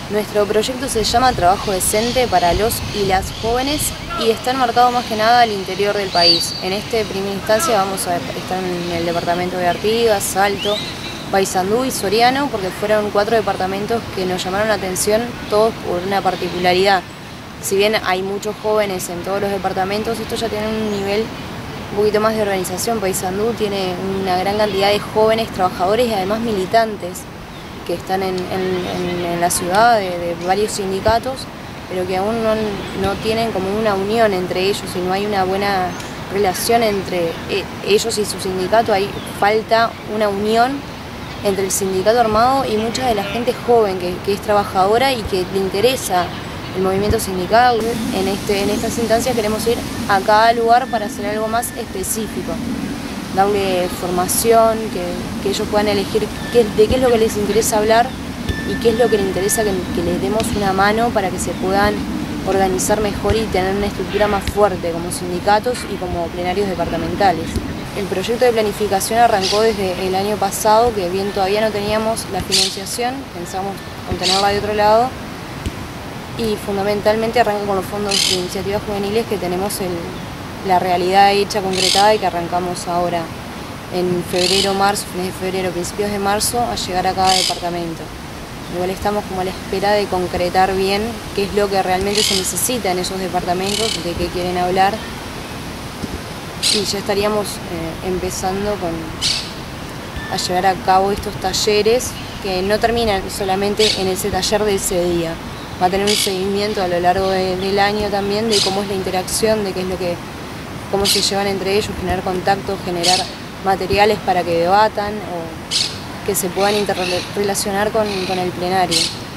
Nuestro proyecto se llama Trabajo Decente para los y las jóvenes y está enmarcado más que nada al interior del país. En esta primera instancia vamos a estar en el departamento de Artigas, Salto, Paysandú y Soriano, porque fueron 4 departamentos que nos llamaron la atención, todos por una particularidad. Si bien hay muchos jóvenes en todos los departamentos, esto ya tiene un nivel un poquito más de organización. Paysandú tiene una gran cantidad de jóvenes trabajadores y además militantes que están en la ciudad de varios sindicatos, pero que aún no tienen como una unión entre ellos y no hay una buena relación entre ellos y su sindicato. Hay falta una unión entre el sindicato armado y mucha de la gente joven que es trabajadora y que le interesa el movimiento sindical. En estas instancias queremos ir a cada lugar para hacer algo más específico, darle formación, que ellos puedan elegir de qué es lo que les interesa hablar y qué es lo que les interesa que les demos una mano para que se puedan organizar mejor y tener una estructura más fuerte como sindicatos y como plenarios departamentales. El proyecto de planificación arrancó desde el año pasado, que bien todavía no teníamos la financiación, pensamos obtenerla de otro lado, y fundamentalmente arranca con los fondos de iniciativas juveniles que tenemos la realidad hecha, concretada, y que arrancamos ahora en febrero, marzo, fines de febrero, principios de marzo, a llegar a cada departamento. Igual estamos como a la espera de concretar bien qué es lo que realmente se necesita en esos departamentos, de qué quieren hablar, y ya estaríamos empezando a llevar a cabo estos talleres que no terminan solamente en ese taller de ese día. Va a tener un seguimiento a lo largo del año también de cómo es la interacción, de cómo se llevan entre ellos, generar contactos, generar materiales para que debatan o que se puedan interrelacionar con el plenario.